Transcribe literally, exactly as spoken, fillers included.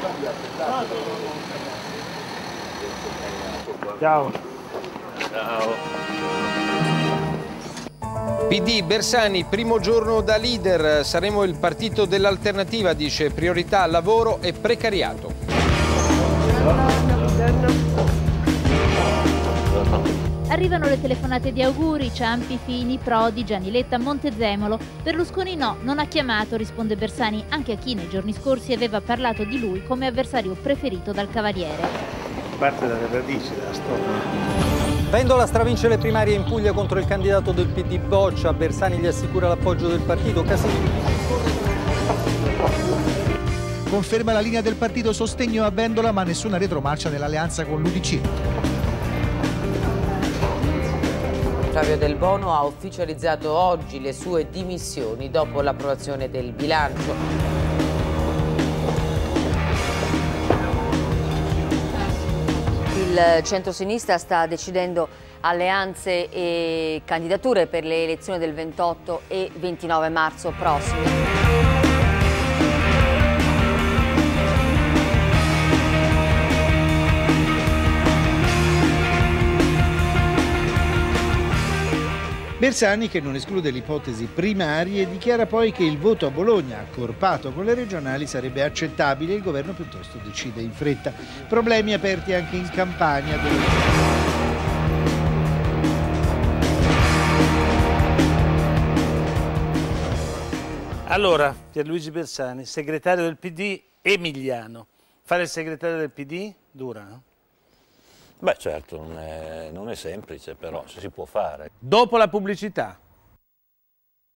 Ciao. Ciao. P D, Bersani, primo giorno da leader, saremo il partito dell'alternativa, dice, priorità lavoro e precariato. Arrivano le telefonate di auguri, Ciampi, Fini, Prodi, Gianni Letta, Montezemolo. Berlusconi no, non ha chiamato, risponde Bersani, anche a chi nei giorni scorsi aveva parlato di lui come avversario preferito dal Cavaliere. Parte dalle radici della storia. Vendola stravince le primarie in Puglia contro il candidato del P D Boccia, Bersani gli assicura l'appoggio del partito, Casini. Conferma la linea del partito sostegno a Vendola, ma nessuna retromarcia nell'alleanza con l'U D C. Flavio Del Bono ha ufficializzato oggi le sue dimissioni dopo l'approvazione del bilancio. Il centrosinistra sta decidendo alleanze e candidature per le elezioni del ventotto e ventinove marzo prossimi. Bersani, che non esclude l'ipotesi primarie, dichiara poi che il voto a Bologna, accorpato con le regionali, sarebbe accettabile e il governo piuttosto decide in fretta. Problemi aperti anche in Campania. Dove... Allora, Pierluigi Bersani, segretario del P D emiliano. Fare il segretario del P D dura, no? Beh certo, non è, non è semplice, però si può fare. Dopo la pubblicità.